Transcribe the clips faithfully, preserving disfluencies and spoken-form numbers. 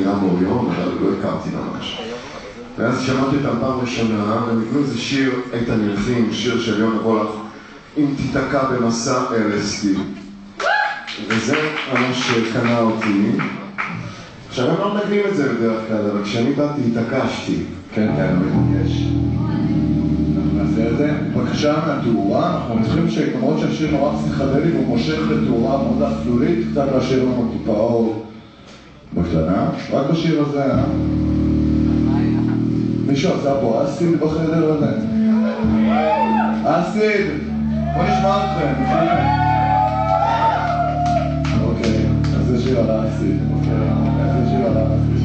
מכירה מאור יום, אבל לא הכרתי ממש. ואז שמעתי אותם פעם ראשונה, והם יקנו איזה שיר, איתן ילחים, שיר של יונה וולך, אם תיתקע במסע אל אס די. וזה ממש קנה אותי. עכשיו הם לא מנגנים את זה בדרך כלל, אבל כשאני באתי התעקשתי. כן, כן, יש. נעשה את זה. בבקשה מהתאורה, אנחנו צריכים שלמרות שהשיר נורא פסיכדלי והוא מושך לתאורה מאוד אפלולית, קצת להשאיר לנו טיפה אור בקטנה. רק בשיר הזה, אה? מישהו עשה פה אסיד בחדר הזה? אסיד! בוא נשמע אתכם. אוקיי, אז זה שיר על האסיד. אוקיי, זה שיר על האסיד.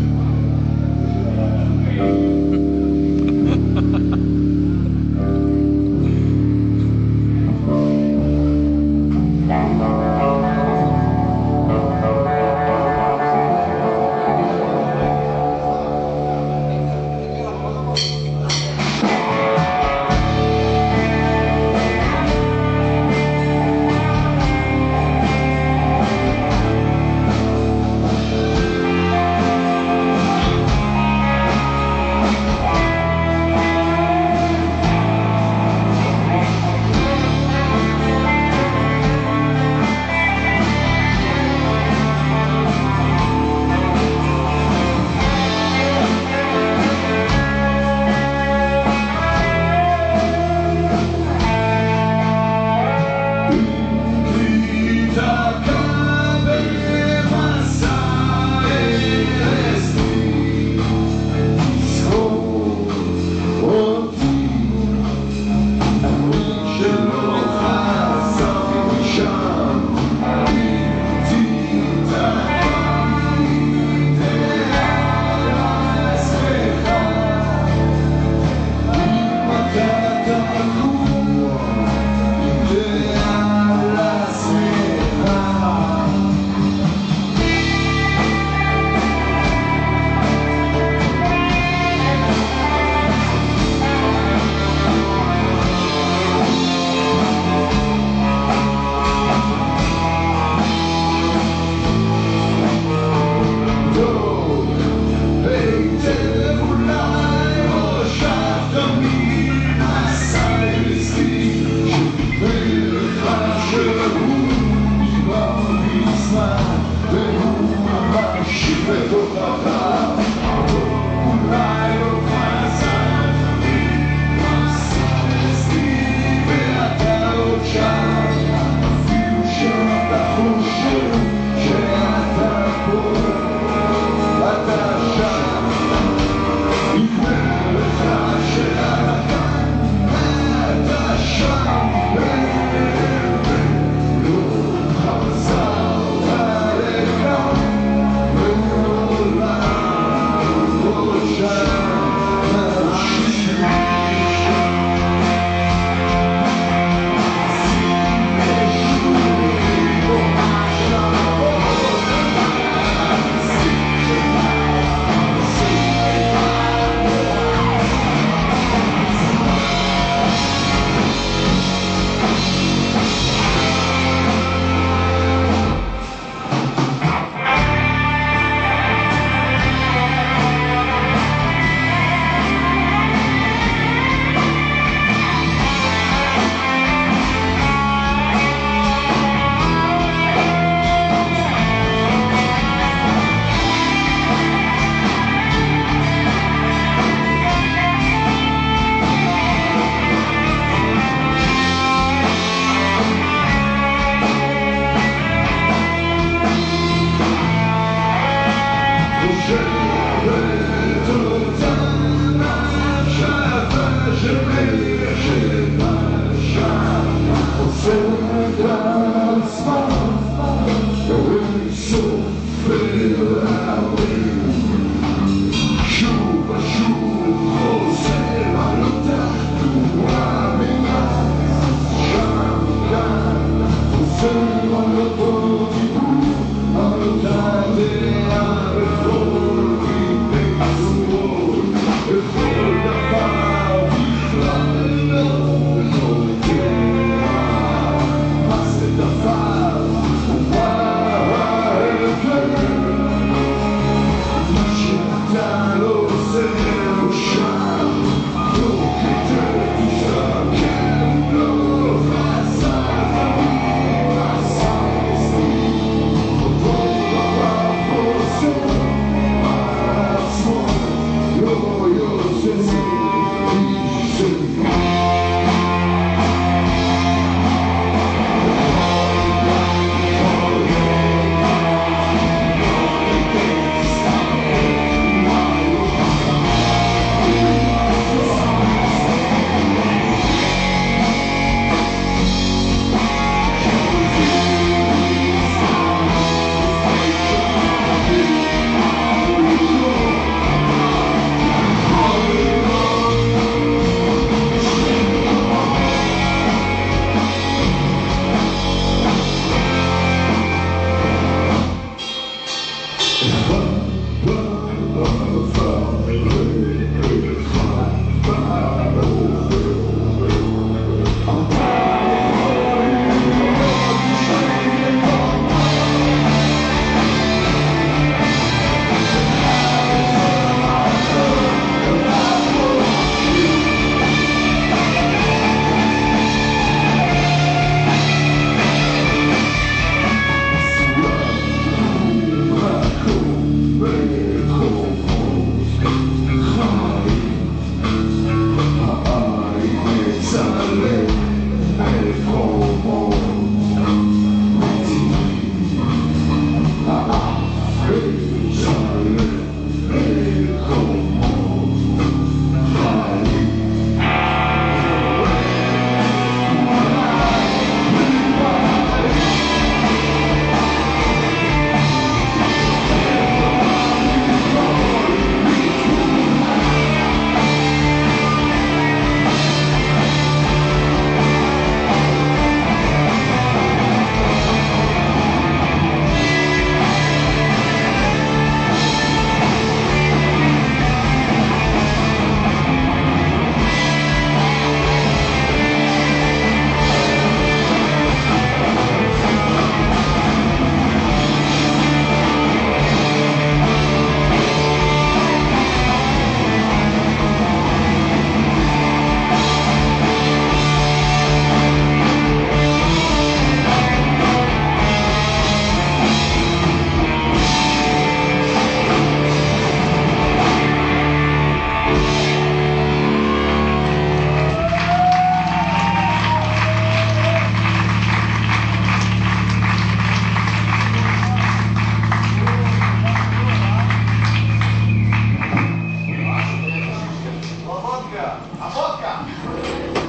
הוודקה, הוודקה.